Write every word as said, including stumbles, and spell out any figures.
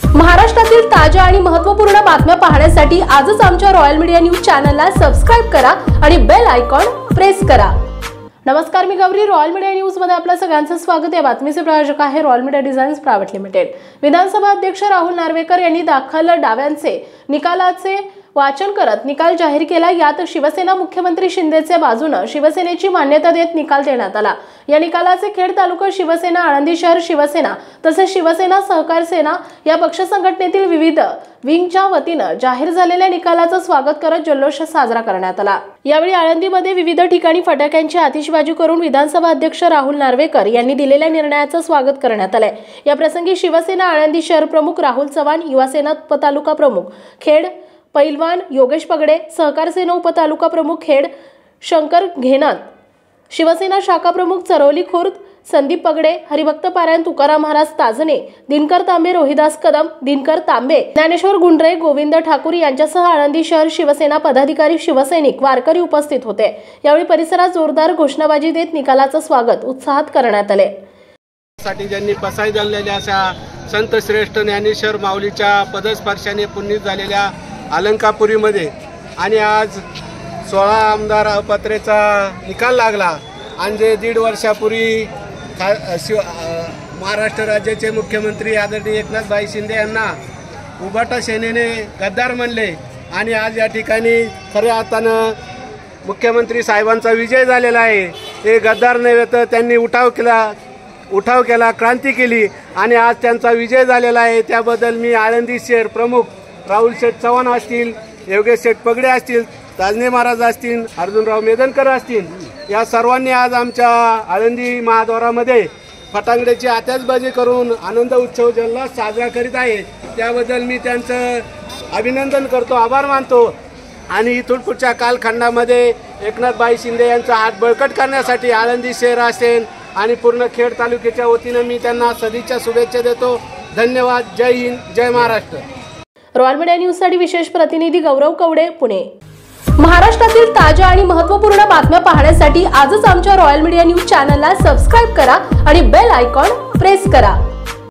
महाराष्ट्रातील ताज्या आणि महत्त्वपूर्ण बातम्या पाहण्यासाठी आजच आमच्या रॉयल मीडिया न्यूज चॅनलला सबस्क्राइब करा आणि बेल आयकॉन प्रेस करा। नमस्कार, मी गौरी, रॉयल मीडिया न्यूज मध्ये आपलं सगळ्यांचं स्वागत आहे। बातमीचे प्रायोजक आहे royal media designs private limited. विधानसभा अध्यक्ष राहुल नार्वेकर यांनी दाखल डाव्यांचे निकालाचे वाचन करत निकाल जाहीर केला। यात शिवसेना मुख्यमंत्री शिंदेच्या बाजूने शिवसेनेची मान्यता देत निकाल देण्यात आला। या निकालाचे खेड तालुका शिवसेना, आळंदी शहर शिवसेना तसेच शिवसेना सहकार सेना या पक्ष संघटनेतील विविध विंगच्या वतीने जाहीर झालेल्या निकालाचे स्वागत करत जल्लोष साजरा करण्यात आला। यावेळी आळंदीमध्ये विविध ठिकाणी फटाक्यांची आतिषबाजी करून विधानसभा अध्यक्ष राहुल नार्वेकर यांनी दिलेल्या निर्णयाचे स्वागत करण्यात आले। या प्रसंगी शिवसेना आळंदी शहर प्रमुख राहुल चव्हाण, युवासेना उपतालुका प्रमुख खेड पैलवान योगेश पगडे, सहकार सेना उपतालुका प्रमुख खेड शंकर घेनात, शिवसेना शाखा प्रमुख चरोली खुर्द संदीप पगडे, हरिभक्त पारायण तुकाराम महाराज ताजने, दिनकर तांबे, रोहिदास कदम, दिनकर तांबे, ज्ञानेश्वर गुंडरे, गोविंद ठाकूर यांच्यासह आळंदी शहर शिवसेना पदाधिकारी, शिवसैनिक, वारकरी उपस्थित होते। यावेळी परिसरात जोरदार घोषणाबाजी देत निकालाचे स्वागत उत्साहात करण्यात आले। साठी ज्यांनी पसाई झालेल्या अशा संत श्रेष्ठ ज्ञानेश्वर माऊलीच्या पदस्पर्शाने पुण्यित झालेल्या अलंकापुरीमध्ये आणि आज सोळा आमदार अपात्रेचा निकाल लागला आणि जे दीड वर्षापूर्वी शिव महाराष्ट्र राज्याचे मुख्यमंत्री आदरणीय एकनाथभाई शिंदे यांना उभाटा सेनेने गद्दार म्हणले आणि आज या ठिकाणी खऱ्या अर्थानं मुख्यमंत्री साहेबांचा विजय झालेला आहे। हे गद्दार नव्हे तर त्यांनी उठाव केला उठाव केला क्रांती केली आणि आज त्यांचा विजय झालेला आहे। त्याबद्दल मी आळंदी शहर प्रमुख राहुल शेठ चव्हाण असतील, योगेश शेठ पगडे असतील, ताजने महाराज असतील, अर्जुनराव मेदनकर असतील, या सर्वांनी आज आमच्या आळंदी महाद्वारामध्ये फटांगड्याची आतिषबाजी करून आनंद उत्सव जल्लोष साजरा करीत आहे। त्याबद्दल मी त्यांचं अभिनंदन करतो, आभार मानतो आणि इथून पुढच्या कालखंडामध्ये एकनाथभाई शिंदे यांचा हात बळकट करण्यासाठी आळंदी शहर असेल आणि पूर्ण खेड तालुक्याच्या वतीने मी त्यांना सदिच्छा शुभेच्छा देतो। धन्यवाद। जय हिंद, जय महाराष्ट्र। रॉयल मीडिया न्यूज साठी विशेष प्रतिनिधी गौरव कवडे, पुणे। महाराष्ट्रातील ताज्या आणि महत्त्वपूर्ण बातम्या पाहण्यासाठी आजच आमच्या रॉयल मीडिया न्यूज चॅनलला सबस्क्राइब करा आणि बेल आयकॉन प्रेस करा।